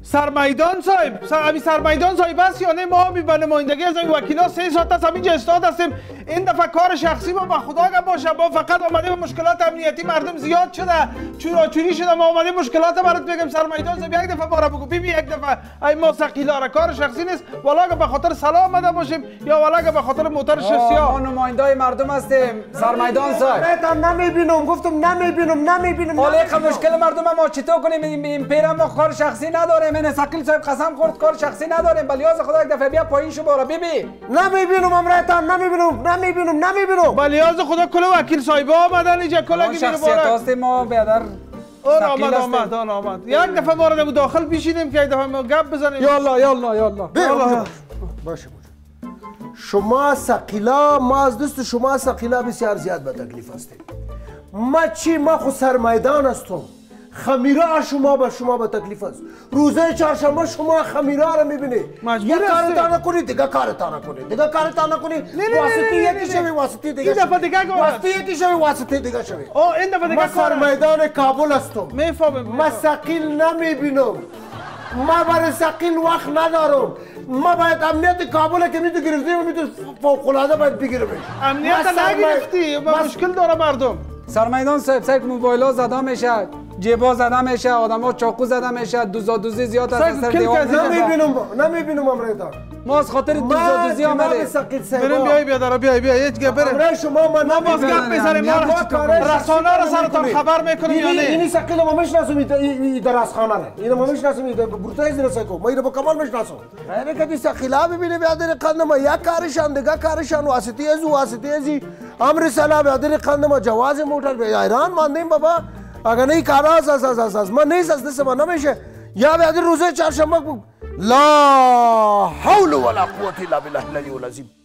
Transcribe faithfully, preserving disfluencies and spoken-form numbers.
سرمیدان صاحب سر سرمیدان صاحب است یا نه؟ ما به نمایندگی از این وکیلا سه ساعت است همینجا استاد هستیم. این دفعه کار شخصی ما به خدا که باشه، ما فقط آمدیم مشکلات امنیتی مردم زیاد شده، چوراچوری شده، ما آمدیم مشکلات برات بگم. سرمیدان صاحب یک دفعه بارا بگو ببین، یک دفعه ای ما ثقیلا را کار شخصی نیست، والا که به خاطر سلام آمده باشیم یا والا که به خاطر موتور شخصی ها. ما نمایندای مردم هستیم سرمیدان صاحب. من نمیبینم، گفتم نمیبینم نمیبینم. حالا مشکل مردم ما چطور کنیم؟ این پیرم ما کار شخصی نداریم. این ثقیل صاحب قسم خورد کار شخصی نداریم. بلیاز خدا یک دفعه بیا پایین شو بارا ببین. نمیبینم امرتان، نمیبینم نمیبینم نمیبینم. بلیاز خدا کل وکیل صاحب آمدن اینجا کلا کی میره شخصیت هستیم ما بیادر. اون آمد آمد آن آمد یک دفعه وارد داخل بشینیم که یک دفعه ما گپ بزنیم. یالا یالا یالا باشه باشه. شما ثقیلا، ما از دست شما ثقیلا بسیار زیاد به تکلیف هستیم. ما چی؟ ما خود سرمیدان هستم. خمیره شما به شما به تکلیف است. روزه چهارشنبه شما خمیره را میبینید، یک کارتان نکنید دیگه کارتان نکنید، دیگه کارتان نکنید، واسطی یکی شوی واسطی دیگه این دفعه دیگه واسطی یکی شوی واسطی دیگه شوی. او این دفعه دیگه ما سرمیدان کابل هستم. میفهمم. ما ثقیل نمیبینم، ما برای ثقیل وقت ندارم. ما باید امنیت کابل که میتو گرفتیم و میتو فوق العاده باید بگیریم. امنیت نگرفتی، ما مشکل داره مردم. سرمیدان صاحب سایک موبایل زده میشه، جیبا زده میشه، آدما چاقو زده میشه، دوزادوزی زیاد است سر دیوار. نمیبینم نمیبینم امریدان. ما از خاطر دوزادوزی آمده. بریم بیای بیا دارا بیای بیا هیچ گپ بریم. برای شما ما ما باز گپ بزنیم، ما رسانه را سرتان خبر میکنیم یا نه؟ اینی ثقیل ما میشناسم، این درسخانه نه. اینو ما میشناسم، این برتای زیرسه کو. ما اینو با کمال میشناسم. خیلی کدی ثقیلا ببینه بیادر قندم یک کارشان دیگه کارشان واسطی از واسطی ازی امر سلام بیادر قندم جواز موتر به ایران ماندیم بابا. اگر نه کار از از از از ما نیست از دست ما نمیشه. یا بیادر روزه چهارشنبه لا حول ولا قوة الا بالله العلی العظیم.